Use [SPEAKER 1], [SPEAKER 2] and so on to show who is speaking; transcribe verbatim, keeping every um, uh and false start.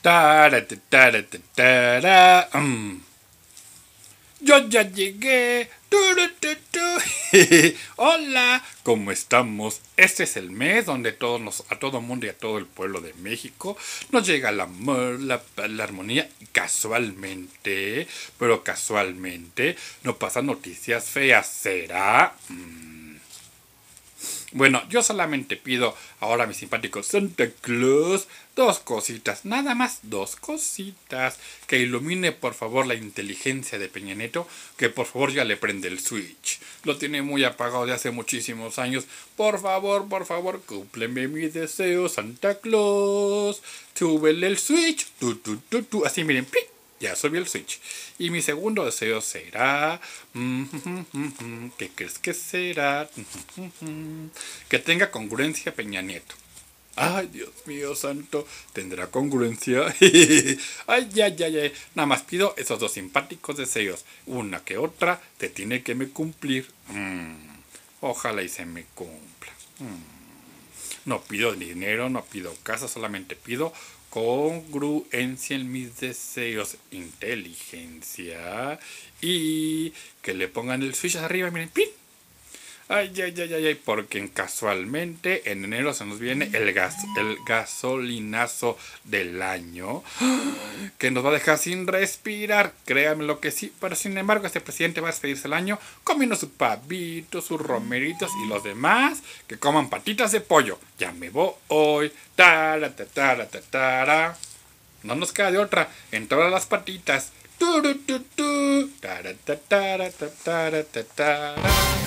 [SPEAKER 1] Tara, ta, tara, ta, tara, mm. Yo ya llegué. Turu, tu, tu. Hola, ¿cómo estamos? Este es el mes donde todos nos, a todo mundo y a todo el pueblo de México nos llega el amor, la, la armonía. Y casualmente, pero casualmente, no pasan noticias feas. ¿Será? Mm. Bueno, yo solamente pido ahora a mi simpático Santa Claus dos cositas, nada más dos cositas. Que ilumine por favor la inteligencia de Peña Nieto, que por favor ya le prende el switch. Lo tiene muy apagado de hace muchísimos años. Por favor, por favor, cúmpleme mi deseo, Santa Claus. Súbele el switch. Tu, tu, tu, tu. Así miren, ¡pi! Ya subió el switch. Y mi segundo deseo será... ¿Qué crees que será? Que tenga congruencia Peña Nieto. Ay, Dios mío santo, ¿tendrá congruencia? Ay, ya, ya, ya. Nada más pido esos dos simpáticos deseos. Una que otra te tiene que me cumplir. Mm, ojalá y se me cumpla. Mm. No pido dinero, no pido casa, solamente pido congruencia en mis deseos, inteligencia y que le pongan el switch arriba, miren, ¡pin! Ay, ay, ay, ay, ay, porque casualmente en enero se nos viene el gas, el gasolinazo del año que nos va a dejar sin respirar, créanme lo que sí, pero sin embargo este presidente va a despedirse el año comiendo sus pavitos, sus romeritos y los demás que coman patitas de pollo. Ya me voy, tara, tara, tara, tara. No nos queda de otra, en todas las patitas. Tu, tu, tu, tu. Tara, tara, tara, tara, tara.